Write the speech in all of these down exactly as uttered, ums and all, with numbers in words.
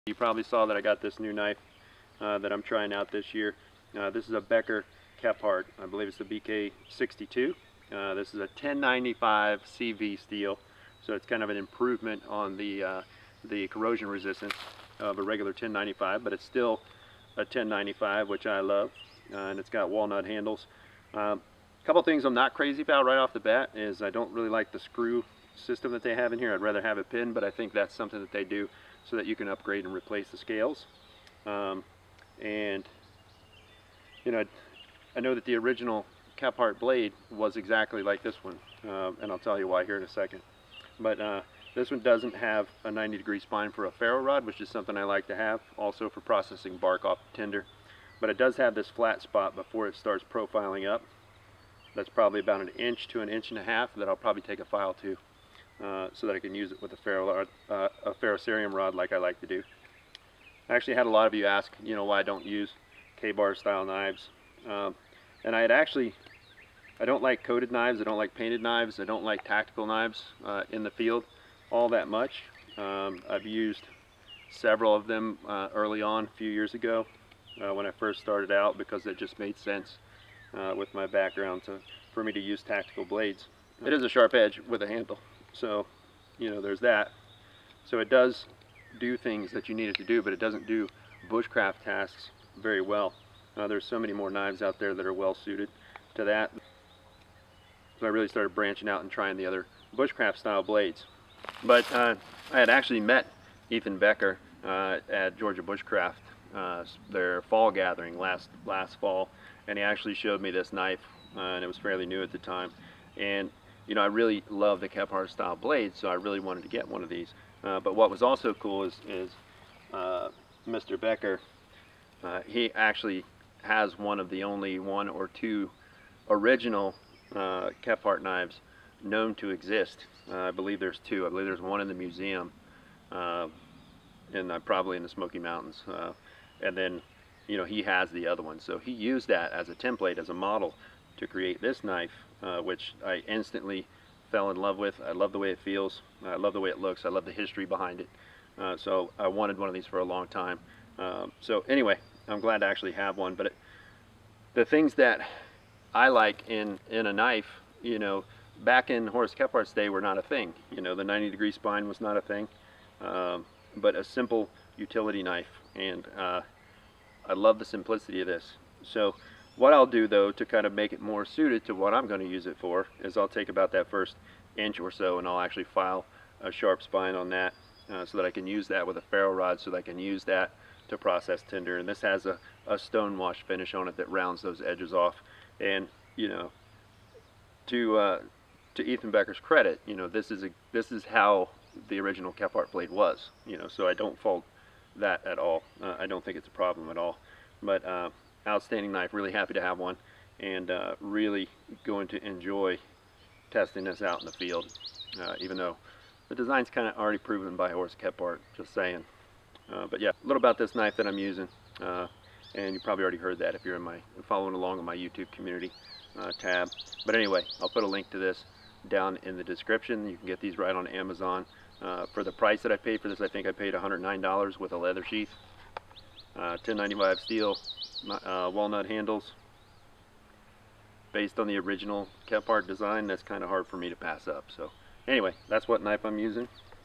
You probably saw that I got this new knife uh, that I'm trying out this year. Uh, this is a Becker Kephart. I believe it's the B K sixty-two. Uh, this is a ten ninety-five C V steel, so it's kind of an improvement on the uh, the corrosion resistance of a regular ten ninety-five, but it's still a ten ninety-five, which I love, uh, and it's got walnut handles. Um, a couple things I'm not crazy about right off the bat is I don't really like the screw system that they have in here. I'd rather have it pinned, but I think that's something that they do so that you can upgrade and replace the scales. Um, and you know, I know that the original Kephart blade was exactly like this one, uh, and I'll tell you why here in a second. But uh, this one doesn't have a ninety degree spine for a ferro rod, which is something I like to have, also for processing bark off tinder. But it does have this flat spot before it starts profiling up. That's probably about an inch to an inch and a half that I'll probably take a file to, uh, so that I can use it with a ferro rod, uh, a ferrocerium rod like I like to do. I actually had a lot of you ask, you know, why I don't use K-bar style knives, um, and I had actually, I don't like coated knives, I don't like painted knives, I don't like tactical knives uh, in the field all that much. Um, I've used several of them uh, early on a few years ago uh, when I first started out, because it just made sense uh, with my background to, for me to use tactical blades. It is a sharp edge with a handle, so you know, there's that. So it does do things that you need it to do, but it doesn't do bushcraft tasks very well. Uh, there's so many more knives out there that are well suited to that. So I really started branching out and trying the other bushcraft style blades. But uh, I had actually met Ethan Becker uh, at Georgia Bushcraft, uh, their fall gathering last last fall, and he actually showed me this knife, uh, and it was fairly new at the time. And you know, I really love the Kephart style blades, so I really wanted to get one of these. Uh, but what was also cool is, is uh, Mister Becker, uh, he actually has one of the only one or two original uh, Kephart knives known to exist. Uh, I believe there's two. I believe there's one in the museum, uh, and uh, probably in the Smoky Mountains. Uh, and then, you know, he has the other one. So he used that as a template, as a model, to create this knife, uh, which I instantly fell in love with. I love the way it feels. I love the way it looks. I love the history behind it. Uh, so I wanted one of these for a long time. Um, so anyway, I'm glad to actually have one. But it, the things that I like in in a knife, you know, back in Horace Kephart's day, were not a thing. You know, the ninety degree spine was not a thing, um, but a simple utility knife. And uh, I love the simplicity of this. So what I'll do, though, to kind of make it more suited to what I'm going to use it for, is I'll take about that first inch or so and I'll actually file a sharp spine on that, uh, so that I can use that with a ferro rod, so that I can use that to process tinder. And this has a, a stone wash finish on it that rounds those edges off. And you know, to uh, to Ethan Becker's credit, you know, this is a this is how the original Kephart blade was. You know, so I don't fault that at all. Uh, I don't think it's a problem at all. But uh, outstanding knife. Really happy to have one, and uh, really going to enjoy testing this out in the field. Uh, even though the design's kind of already proven by Horace Kephart, just saying. Uh, but yeah, a little about this knife that I'm using, uh, and you probably already heard that if you're in my following along in my YouTube community uh, tab. But anyway, I'll put a link to this down in the description. You can get these right on Amazon. Uh, for the price that I paid for this, I think I paid one hundred nine dollars with a leather sheath, uh, ten ninety-five steel, uh, walnut handles. Based on the original Kephart design, that's kind of hard for me to pass up. So anyway, that's what knife I'm using.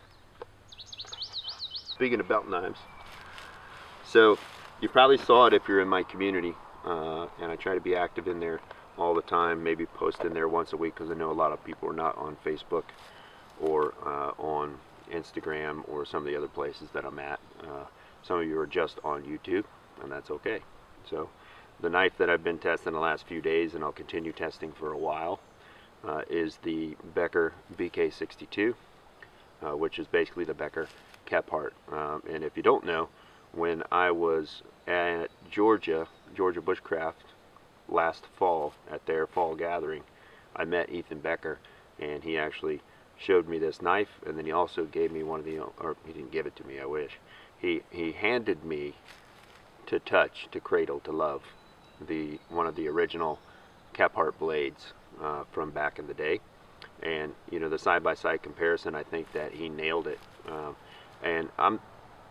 Speaking of belt knives, so you probably saw it if you're in my community, uh, and I try to be active in there all the time, maybe post in there once a week, because I know a lot of people are not on Facebook or uh, on Instagram or some of the other places that I'm at. Uh, some of you are just on YouTube, and that's okay. So the knife that I've been testing the last few days, and I'll continue testing for a while, uh, is the Becker B K sixty-two, uh, which is basically the Becker Kephart. Um, and if you don't know, when I was at Georgia, Georgia Bushcraft last fall at their fall gathering, I met Ethan Becker, and he actually showed me this knife, and then he also gave me one of the, or he didn't give it to me, I wish. He, he handed me to touch, to cradle, to love, the one of the original Kephart blades uh, from back in the day. And you know, the side-by-side comparison, I think that he nailed it. Uh, and I'm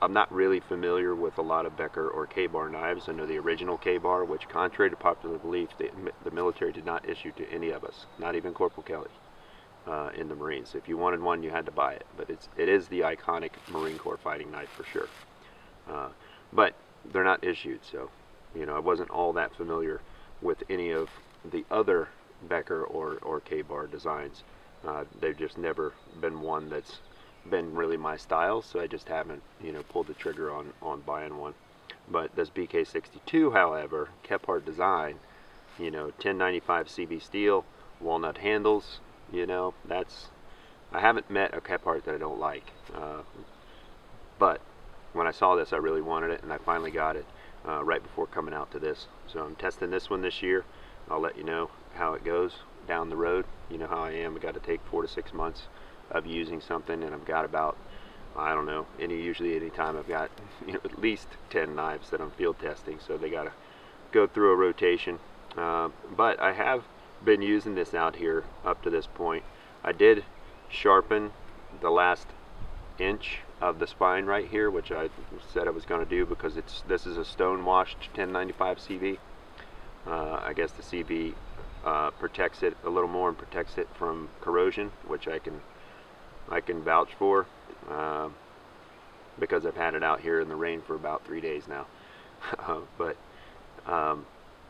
I'm not really familiar with a lot of Becker or K-bar knives. I know the original K-bar, which contrary to popular belief, the, the military did not issue to any of us, not even Corporal Kelly uh, in the Marines. If you wanted one, you had to buy it. But it's, it is the iconic Marine Corps fighting knife for sure. Uh, but they're not issued, so you know I wasn't all that familiar with any of the other Becker or, or K-bar designs. Uh, they've just never been one that's been really my style, so I just haven't, you know, pulled the trigger on, on buying one. But this B K sixty-two, however, Kephart design, you know, ten ninety-five C V steel, walnut handles, you know, that's, I haven't met a Kephart that I don't like. Uh, but when I saw this, I really wanted it, and I finally got it uh, right before coming out to this. So I'm testing this one this year. I'll let you know how it goes down the road. You know how I am. I got to take four to six months of using something, and I've got about, I don't know, any usually any time I've got, you know, at least ten knives that I'm field testing, so they got to go through a rotation. Uh, but I have been using this out here up to this point. I did sharpen the last inch of the spine right here, which I said I was going to do because it's this is a stone washed ten ninety-five C V. Uh, I guess the C V uh, protects it a little more and protects it from corrosion, which I can I can vouch for uh, because I've had it out here in the rain for about three days now. uh, but um,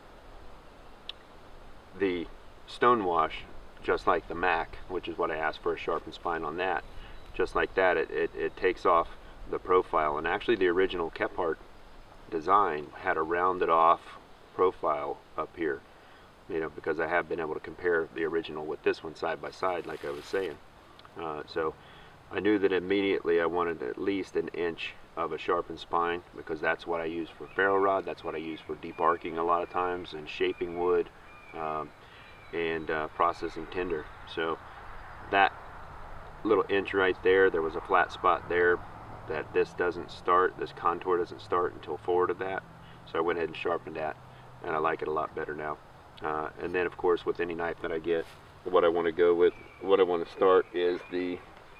the stone wash, just like the Mac, which is what I asked for a sharpened spine on that, just like that, it, it, it takes off the profile. And actually the original Kephart design had a rounded off profile up here, you know, because I have been able to compare the original with this one side by side, like I was saying. Uh, so I knew that immediately I wanted at least an inch of a sharpened spine, because that's what I use for ferro rod, that's what I use for debarking a lot of times, and shaping wood, um, and uh, processing tinder. So that little inch right there, there was a flat spot there that this doesn't start, this contour doesn't start until forward of that. So I went ahead and sharpened that, and I like it a lot better now. Uh, and then of course with any knife that I get, what I want to go with, what I want to start is the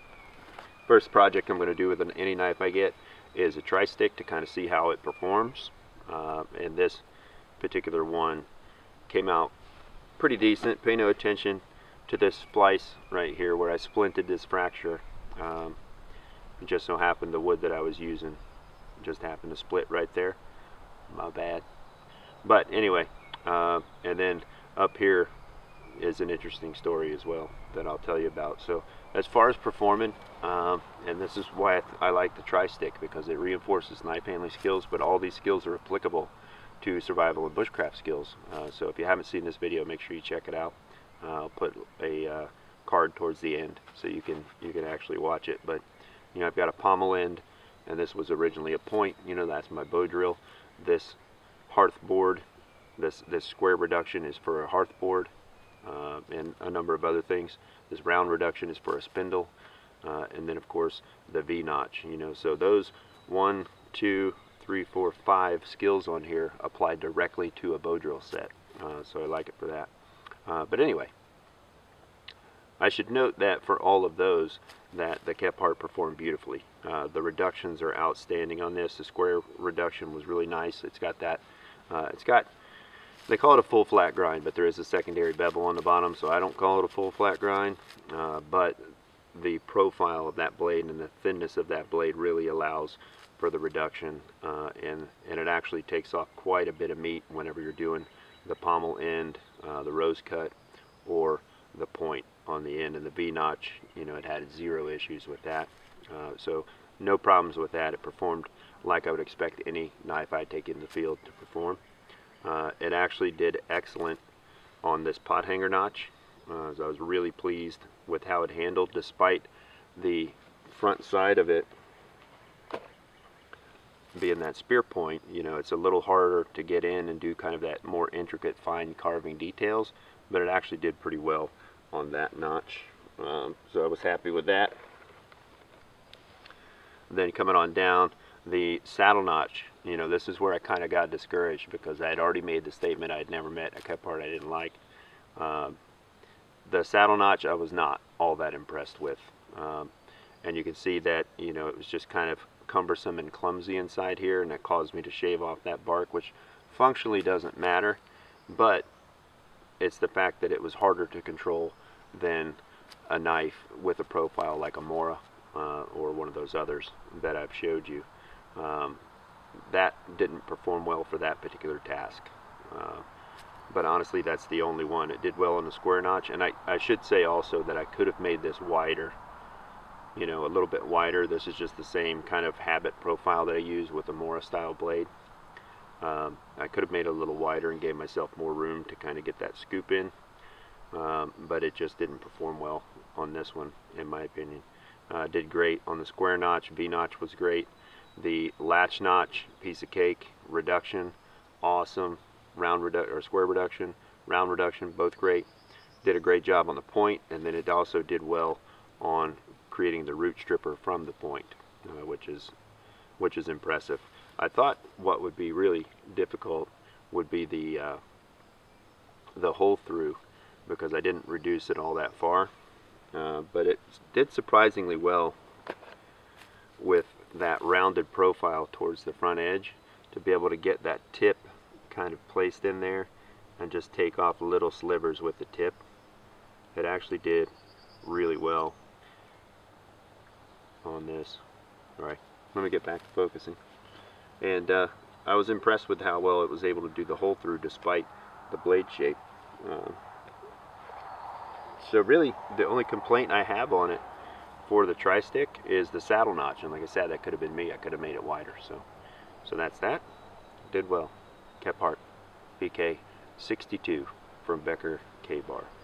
first project I'm going to do with an, any knife I get is a tri-stick to kind of see how it performs. Uh, and this particular one came out pretty decent. Pay no attention to this splice right here where I splinted this fracture. Um, it just so happened the wood that I was using just happened to split right there. My bad. But anyway, uh, and then up here is an interesting story as well that I'll tell you about. So as far as performing, um, and this is why I, th I like the tri-stick, because it reinforces knife handling skills, but all these skills are applicable to survival and bushcraft skills. Uh, so if you haven't seen this video, make sure you check it out. Uh, I'll put a uh, card towards the end so you can you can actually watch it. But you know, I've got a pommel end, and this was originally a point. You know, that's my bow drill. This hearth board, this this square reduction is for a hearth board, uh, and a number of other things. This round reduction is for a spindle, uh, and then of course the V notch. You know, so those one, two, three, four, five skills on here apply directly to a bow drill set. Uh, so I like it for that. Uh, but anyway, I should note that for all of those, that the Kephart performed beautifully. Uh, the reductions are outstanding on this. The square reduction was really nice. It's got that, uh, it's got, they call it a full flat grind, but there is a secondary bevel on the bottom, so I don't call it a full flat grind. Uh, but the profile of that blade and the thinness of that blade really allows for the reduction, uh, and, and it actually takes off quite a bit of meat whenever you're doing the pommel end, uh, the rose cut, or the point on the end. And the V notch, you know, it had zero issues with that. Uh, so no problems with that. It performed like I would expect any knife I take in the field to perform. Uh, it actually did excellent on this pot hanger notch. Uh, so I was really pleased with how it handled, despite the front side of it being that spear point. You know, it's a little harder to get in and do kind of that more intricate fine carving details, but it actually did pretty well on that notch. Um, so I was happy with that. Then coming on down, the saddle notch, you know, this is where I kind of got discouraged, because I had already made the statement I had never met a Kephart I didn't like. Um, the saddle notch I was not all that impressed with. Um, and you can see that, you know, it was just kind of cumbersome and clumsy inside here, and it caused me to shave off that bark, which functionally doesn't matter, but it's the fact that it was harder to control than a knife with a profile like a Mora uh, or one of those others that I've showed you. Um, that didn't perform well for that particular task. Uh, but honestly, that's the only one. It did well on the square notch, and I, I should say also that I could have made this wider, you know, a little bit wider. This is just the same kind of habit profile that I use with a Mora style blade. Um, I could have made it a little wider and gave myself more room to kind of get that scoop in, um, but it just didn't perform well on this one, in my opinion. Uh, did great on the square notch. V notch was great. The latch notch, piece of cake. Reduction, awesome. Round redu or square reduction, round reduction, both great. Did a great job on the point, and then it also did well on creating the root stripper from the point, uh, which is which is impressive. I thought what would be really difficult would be the uh, the hole through, because I didn't reduce it all that far, uh, but it did surprisingly well with that rounded profile towards the front edge, to be able to get that tip kind of placed in there and just take off little slivers with the tip. It actually did really well on this. All right, let me get back to focusing. And uh, I was impressed with how well it was able to do the hole through despite the blade shape. Uh, so really, the only complaint I have on it for the tri-stick is the saddle notch, and like I said, that could have been me. I could have made it wider. So, so that's that. Did well. Kephart B K sixty-two from Becker K-Bar.